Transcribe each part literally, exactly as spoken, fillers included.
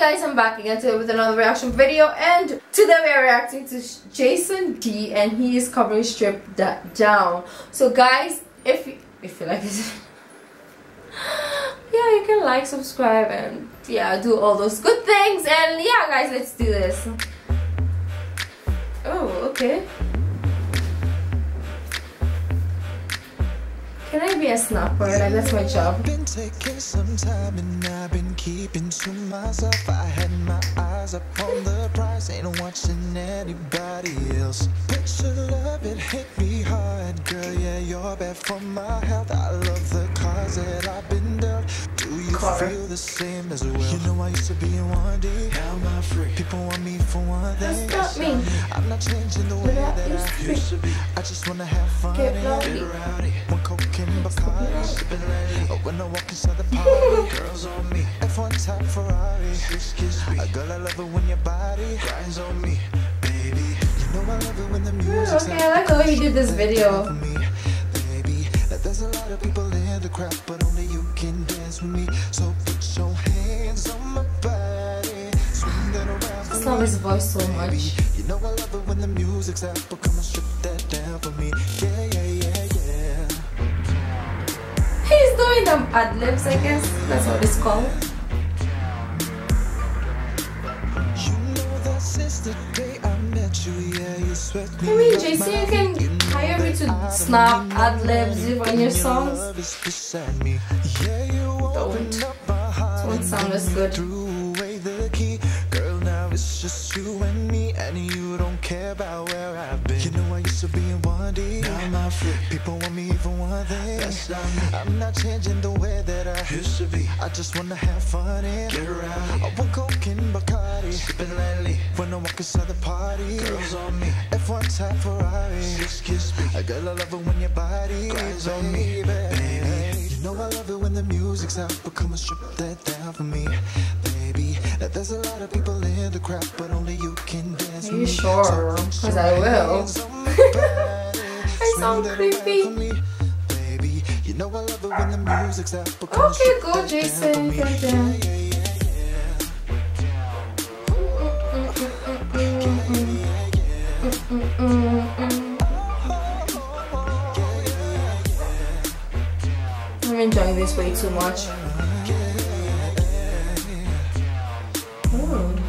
guys, I'm back again today with another reaction video, and today we are reacting to Jason D, and he is covering Strip That Down. So guys, if you, if you like this, yeah, you can like, subscribe, and yeah, do all those good things. And yeah, guys, let's do this. Oh, okay. Can I be a snapper? Like, that's my job. I've been taking some time and I've been keeping to myself. I had my eyes up on the prize, ain't watching anybody else. Picture love, it hit me hard, girl. Yeah, you're bad for my health. I love the cards that I've been dealt. Do you Car. feel the same as well? You know I used to be in one D. Now I'm not free. People want me for one thing. That's not me. I'm not changing the way that, that I used to be. I just wanna have fun Get and rowdy. get rowdy. One cocaine. When I walk inside the party, girls on me. F one top Ferrari, kiss me. Girl, I love it when your body grinds on me, baby. You know I love it when the music. Okay, I like the way he did this video. Baby, there's a lot of people in the crowd, but only you can dance with me. So put your hands on my body, swing that around. I just love his voice so much. You know I love it when the music's out, but come and strip that down for me. Yeah, yeah, yeah. He's doing them ad-libs, I guess. That's what it's called. You know that since the day I met you, yeah, you sweat me. I mean, J C, you can hire me to snap ad-libs on your songs. Don't. It won't sound as good. Girl, now it's just you and me, and you don't care about where I've been. You know I used to be in one D. Now I'm not free. People want me for one thing. That's not me. I'm not changing the way that I used to be. I just wanna have fun and get around. I want coke and Bacardi, sipping lightly. When I walk inside the party, girls on me. F one type Ferrari, just kiss me. Girl, I love it when your body grinds on me, baby. You know I love it when the music's out, but come and strip that down for me, baby. Now there's a lot of people in the crowd, but only you can dance. Are you sure? Because I will. I sound creepy. You know I love it when the music's out, but come okay, go Jason. Right there. I'm enjoying this way too much. Ooh.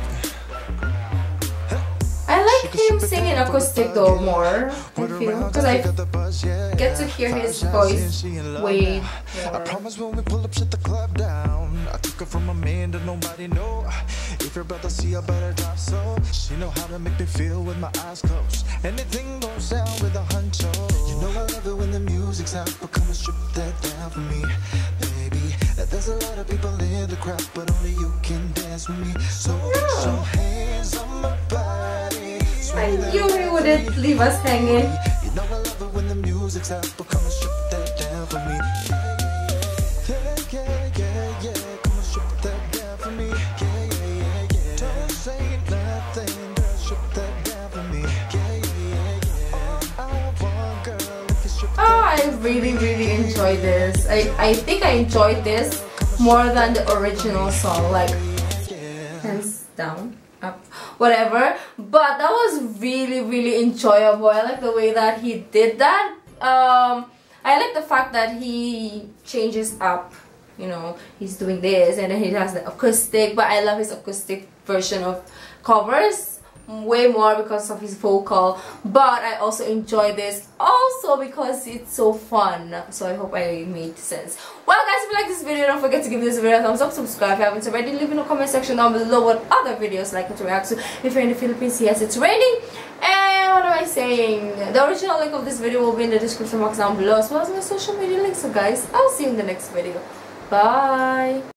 I like him singing acoustic though more, I feel, because I get to hear his voice way more. I promise when we pull up, shut the club down. I took her from a man that nobody know. If you're about to see, I better drop so. She know how to make me feel with my eyes closed. Anything goes down with a huncho. You know I love it when the music's out, but come and strip that down for me, baby. There's a lot of people in the crowd, but only you can dance with me. So put your hands on my body. I knew he wouldn't leave us hanging. You know I love it when the music's out, but come and strip that down for me. Yeah, yeah, yeah, yeah. Come and strip that down for me. Yeah, yeah, yeah, yeah. Don't say nothing, girl. Strip that down for me. Yeah, yeah, yeah, yeah. All I want, girl, if you strip that. Oh, I really, really enjoyed this. I, I think I enjoyed this more than the original song, like hands down, up, whatever. But that was really, really enjoyable. I like the way that he did that. Um, I like the fact that he changes up. You know, he's doing this and then he has the acoustic. But I love his acoustic version of covers way more because of his vocal, but I also enjoy this also because it's so fun. So I hope I made sense. Well guys, if you like this video, don't forget to give this video a thumbs up, subscribe if you haven't already, leave in the comment section down below what other videos like to react to. If you're in the Philippines, yes, it's raining. And what am I saying, the original link of this video will be in the description box down below, as well as my social media links. So guys, I'll see you in the next video. Bye.